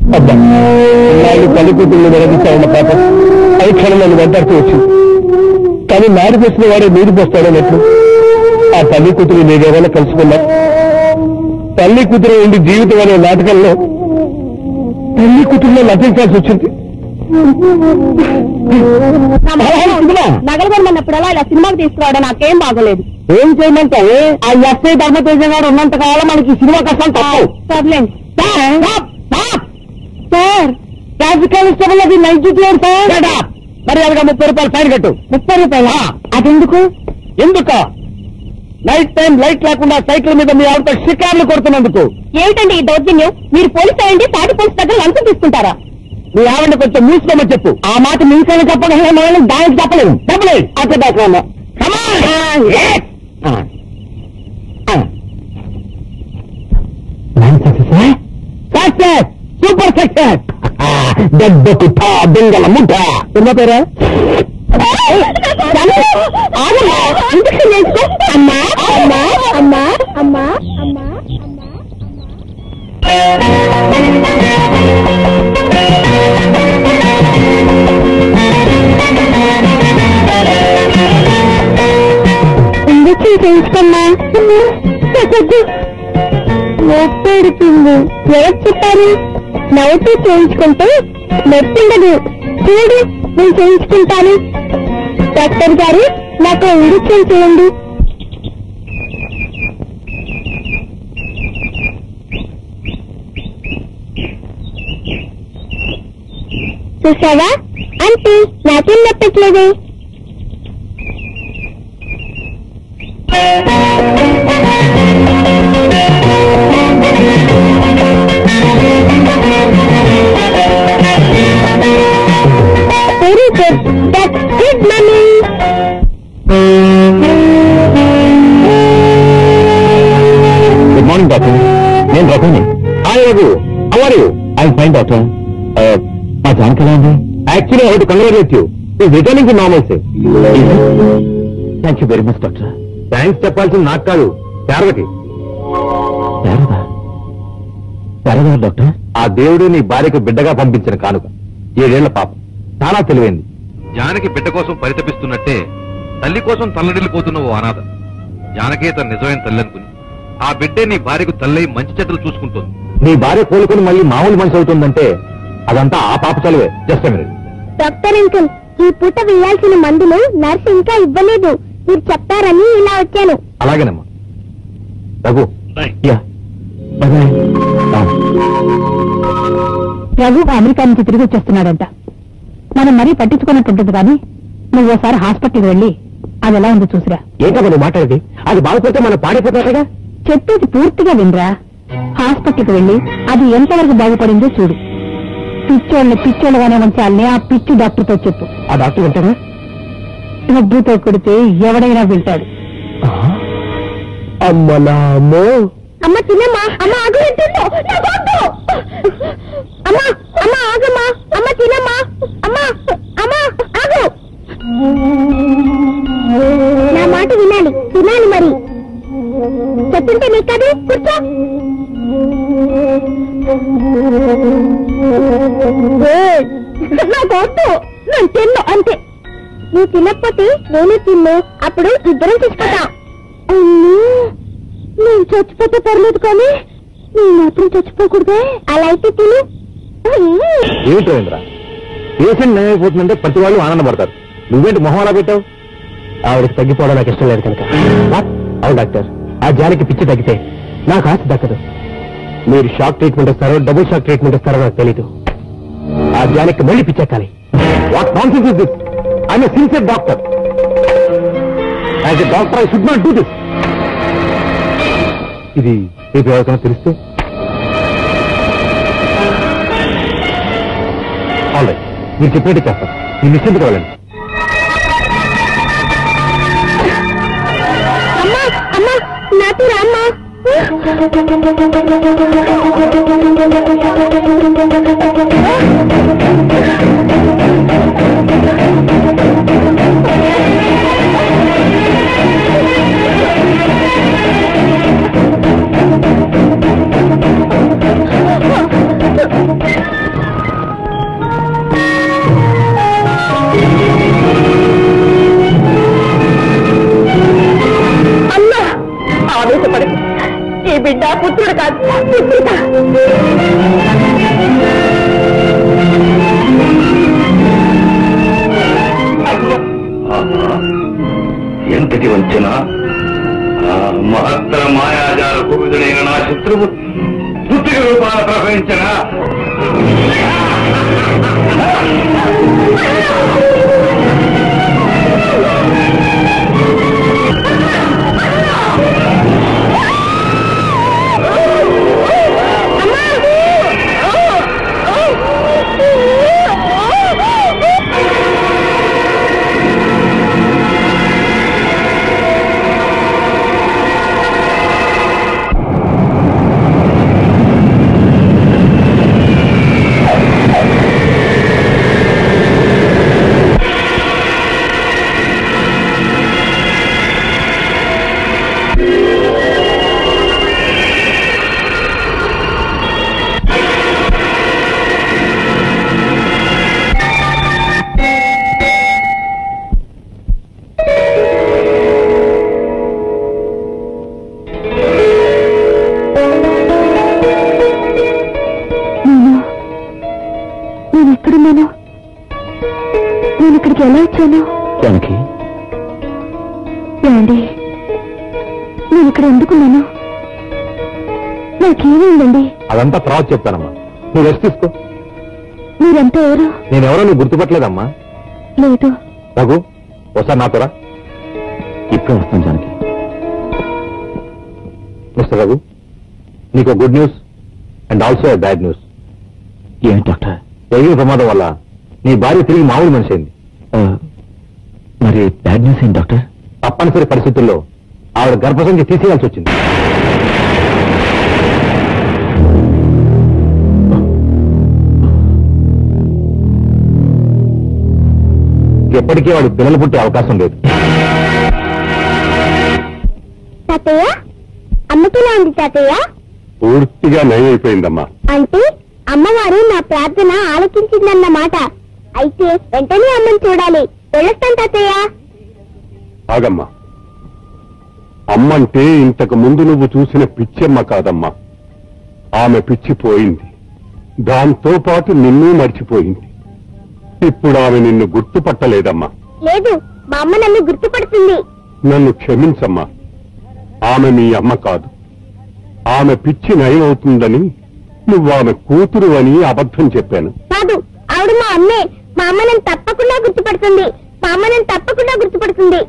అబ్బా నాలుగు తల్లి కూతుళ్ళు వెలగిస్తారన్న పాప పరీక్షలు నన్ను వెంటాడుతూ వచ్చింది. కానీ నాడు చేసిన వాడే నీరు పోస్తాడన్నట్లు ఆ తల్లి కూతురు నేనేమైనా కలుసుకున్నా. తల్లి కూతురు ఉండి జీవితం అనే నాటకంలో తల్లి కూతురులో నటించాల్సి వచ్చింది. నగలు కొనమన్నప్పుడల్లా ఇలా సినిమాకి తీసుకురావడం నాకేం బాగోలేదు. ఏం చేయమంటావు? ఆ ఎస్ఐ ధర్మతేజ గారు ఉన్నంత కాలం మనకి సినిమా కష్టాలు తప్పవు. సర్లేండి సార్ ట్రాఫిక్ కానిస్టేబుల్ అది నైట్ డ్యూటీ సార్. మరి అలాగా 30 రూపాయలు ఫైన్ కట్టు. 30 రూపాయల? అదెందుకు? ఎందుక నైట్ టైం లైట్ లేకుండా సైకిల్ మీద మీ ఆవిడతో షికార్లు కొడుతున్నందుకు. ఏమిటండి ఈ దౌర్జన్యం? మీరు పోలీసు అయ్యండి, సాటి పోలీసు దగ్గర లంచం తీసుకుంటారా? మీ ఆవిడ కొంచెం మూసుకోమని చెప్పు. ఆ మాట మీకైనా చెప్పగలిగిన మనల్ని దానికి చెప్పలేదు. చెప్పలేదు అట్లా దాకా సూపర్ సక్సెస్. దెబ్బకు దింగల ముఠ. సినిమా పేరా? అమ్మా అమ్మా అమ్మా అమ్మా అమ్మా ఇంజక్షన్ చేయించుకున్నా నొప్పెడుతుంది. ఎవరు చెప్పారు? నవ్వుతూ చేయించుకుంటే నొప్పిండదు. చూడు నేను చేయించుకుంటాను. డాక్టర్ గారు నాకు ఇంజక్షన్ చేయండి. చూసావా అంటే నాకేం నొప్పట్లేదు. Very good. That's good mummy. Good morning doctor. నేను రఘుని. Hi Raghu, how are you? I'm fine doctor. మా జానకి ఎలా ఉంది? Actually I have to congratulate you. Is returning to normalcy. Thank you very much doctor. Thanks చెప్పాల్సింది నాకు కాదు, శారదకి. Sharada? Sharada doctor? ఆ దేవుడు నీ భార్యకు బిడ్డగా పంపించిన కానుక. 7 ఏళ్ల పాప, చాలా తెలివైంది. జానకి బిడ్డ కోసం పరితపిస్తున్నట్టే తల్లి కోసం తల్లడిల్లిపోతున్న ఓ అనాథ. జానకే తన నిజమైన తల్లి అనుకుని ఆ బిడ్డే నీ భార్యకు తల్లై మంచి చెడ్డలు చూసుకుంటోంది. నీ భార్య కోలుకుని మళ్ళీ మామూలు మనిషి అవుతుందంటే అదంతా ఆ పాప చలివే. Just a minute. Doctor uncle, ఈ పూట వేయాల్సిన మందులు నర్సు ఇంకా ఇవ్వలేదు. మీరు చెప్తారని ఇలా వచ్చాను. అలాగేనమ్మా. రఘు, రఘు అమెరికా నుంచి తిరిగి వచ్చేస్తున్నాడంట. మనం మరీ పట్టించుకున్నట్టుంటుంది కానీ నువ్వు ఓసారి హాస్పిటల్కి వెళ్ళి అది ఎలా ఉందో చూసిరా. ఏంటో నువ్వు మాట్లాడేది? అది బాగుపోతే మనం పాడైపోతారుగా. చెప్పేది పూర్తిగా వినరా. హాస్పిటల్కి వెళ్ళి అది ఎంతవరకు బాగుపడిందో చూడు. పిచ్చోళ్ళగానే ఉంచాలని ఆ పిచ్చి డాక్టర్తో చెప్పు. ఆ డాక్టర్ వింటారా? డబ్బుతో కొడితే ఎవడైనా వింటాడు. అమ్మలామో. అమ్మ తినమ్మా. అమ్మ ఆగు. అమ్మా అమ్మ ఆగమ్మా. అమ్మ తినమ్మా. అమ్మా అమ్మ ఆగు. నా మాట వినాలి మరి. చెప్తుంటే నీకు కాదు. కూర్చో. నాకు వద్దు, నేను తిన్ను అంతే. నువ్వు తినకపోతే నేను తిన్ను. అప్పుడు ఇద్దరం చచ్చిపోతా. నేను చచ్చిపోతే పర్లేదు కానీ నువ్వు మాత్రం చచ్చిపోకూడదే. అలా అయితే తిను. ఏమిటో ఇంద్రా, పేషెంట్ నయమైపోతుందంటే ప్రతి వాళ్ళు ఆనందపడతారు. నువ్వేంటి మొహం అలా పెట్టావు? ఆవిడకి తగ్గిపోవడం నాకు ఇష్టం లేదు కనుక. అవును డాక్టర్, ఆ జానికి పిచ్చి తగ్గితే నాకు ఆశ దక్కదు. మీరు షాక్ ట్రీట్మెంట్ ఇస్తారో డబుల్ షాక్ ట్రీట్మెంట్ ఇస్తారో నాకు తెలీదు. ఆ జానికి మళ్ళీ పిచ్చెక్కాలి. What nonsense is this? I'm a sincere doctor. As a doctor I should not do this. ఇది మీకు ఎవరికైనా తెలిస్తే? ఆల్రైట్, మీరు చెప్పేది చేస్తాను. మీరు నిశ్చింతగా వెళ్ళండి. అమ్మా అమ్మా నాతో రామ్మా. బిడ్డ పుత్రుడు కాదు, పుత్రిక. ఎంతటి వంచన! మహత్తర మాయాజాల కువిదుడైన నా శత్రువు పుత్రిక రూపాన ప్రవహించిన ఎలా వచ్చాను? జానకి, ఏమండి, నేను ఇక్కడ ఎందుకున్నాను? నాకేమైందండి? అదంతా తర్వాత చెప్తానమ్మా, నువ్వు రెస్ట్ తీసుకో. మీరంతా ఎవరు? నేనెవరో నువ్వు గుర్తుపట్టలేదమ్మా. లేదు. రఘు, ఒకసారి నాతోరా. ఇప్పుడే వస్తాను జానకి. మిస్టర్ రఘు, నీకు good news and also bad news. ఏంటి డాక్టర్? జరిగిన ప్రమాదం వల్ల నీ భార్య తిరిగి మామూలు మనిషి అయింది. మరి బ్యాడ్ న్యూస్ ఏంటి డాక్టర్? తప్పనిసరి పరిస్థితుల్లో ఆవిడ గర్భసంఖ్య తీసేయాల్సి వచ్చింది. ఎప్పటికీ వాడు పిల్లలు పుట్టే అవకాశం లేదు. తాతయ్య, అమ్మకిలా ఉంది తాతయ్య? పూర్తిగా నయం అయిపోయిందమ్మా. అంటే అమ్మవారు నా ప్రార్థన ఆలకించిందన్నమాట. అయితే వెంటనే అమ్మని చూడాలి. వెళ్ళొస్తాను తాతయ్య. ఆగమ్మా, అమ్మంటే ఇంతకు ముందు నువ్వు చూసిన పిచ్చమ్మ కాదమ్మా. ఆమె పిచ్చిపోయింది, దాంతో పాటు నిన్ను మర్చిపోయింది. ఇప్పుడు ఆమె నిన్ను గుర్తుపట్టలేదమ్మా. లేదు, మా అమ్మ నన్ను గుర్తుపడుతుంది. నన్ను క్షమించమ్మా. ఆమె మీ అమ్మ కాదు. ఆమె పిచ్చి నయం అవుతుందని నువ్వు ఆమె కూతురు అని అబద్ధం చెప్పాను. కాదు, ఆవిడ మా అమ్మే. మా అమ్మ నన్ను తప్పకుండా గుర్తుపడుతుంది. మా అమ్మ నన్ను తప్పకుండా గుర్తుపడుతుంది.